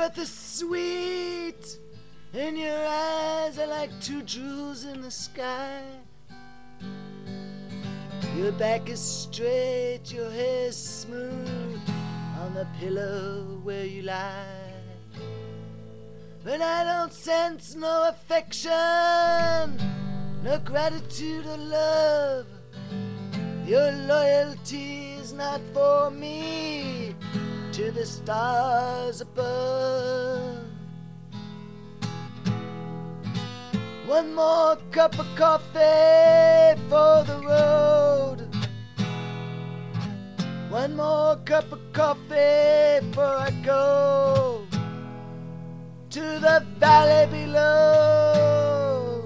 breath is sweet, and your eyes are like two jewels in the sky. Your back is straight, your hair is smooth on the pillow where you lie. But I don't sense no affection, no gratitude or love. Your loyalty is not for me, to the stars above. One more cup of coffee for the road. One more cup of coffee before I go to the valley below.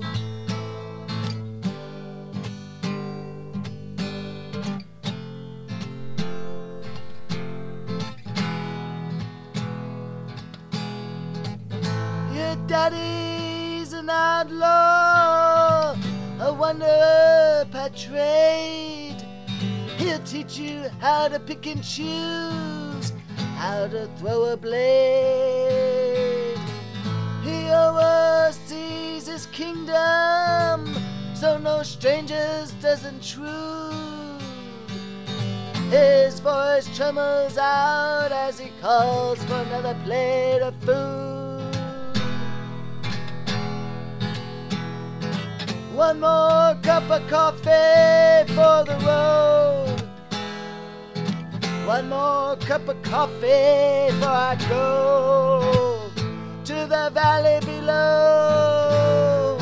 Your daddy's an outlaw, a wonder by trade. He'll teach you how to pick and choose, how to throw a blade. He oversees his kingdom, so no strangers does intrude. His voice trembles out as he calls for another plate of food. One more cup of coffee for the road. One more cup of coffee before I go to the valley below.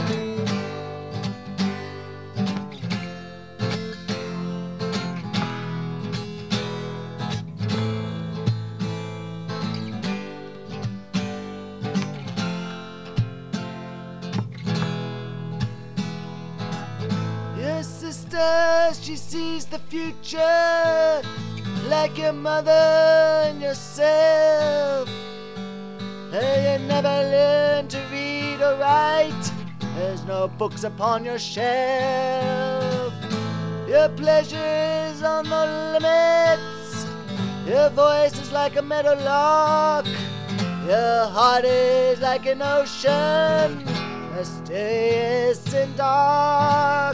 Your sister, she sees the future like your mother and yourself. You never learn to read or write, there's no books upon your shelf. Your pleasure is on the limits, your voice is like a meadowlark, your heart is like an ocean, mysterious and dark.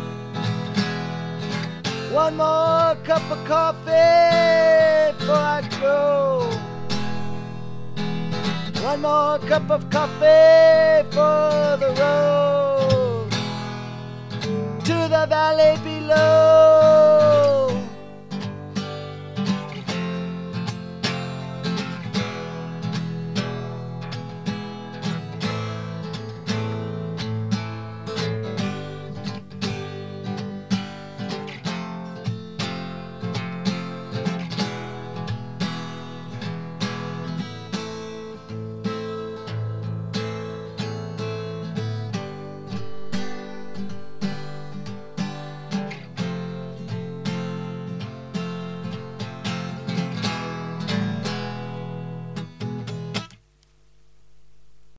One more cup of coffee before I go. One more cup of coffee for the road to the valley below.